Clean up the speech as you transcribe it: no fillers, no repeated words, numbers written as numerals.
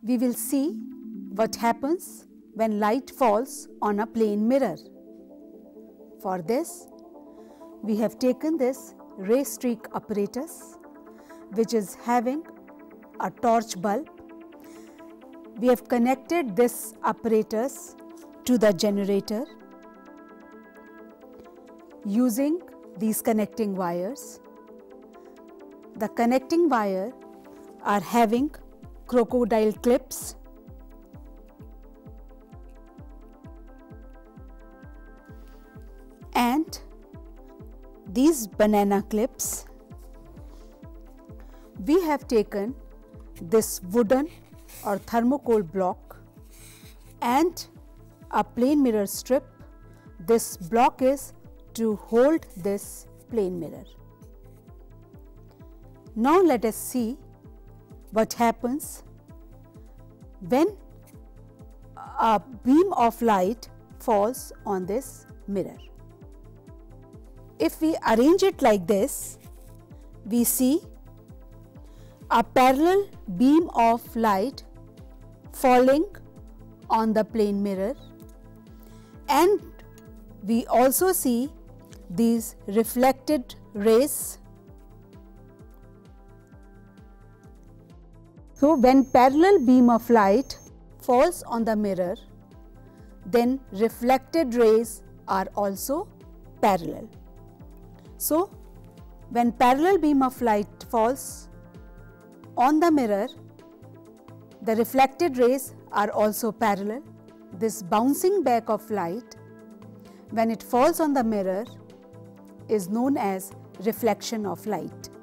we will see what happens when light falls on a plane mirror. For this, we have taken this ray streak apparatus, which is having a torch bulb. We have connected this apparatus to the generator using these connecting wires. The connecting wire are having crocodile clips and these banana clips. We have taken this wooden or thermocol block and a plane mirror strip. This block is to hold this plane mirror. Now let us see what happens when a beam of light falls on this mirror. If we arrange it like this, we see a parallel beam of light falling on the plane mirror, and we also see these reflected rays. So when parallel beam of light falls on the mirror, then reflected rays are also parallel. So when parallel beam of light falls on the mirror, the reflected rays are also parallel. This bouncing back of light, when it falls on the mirror, is known as reflection of light.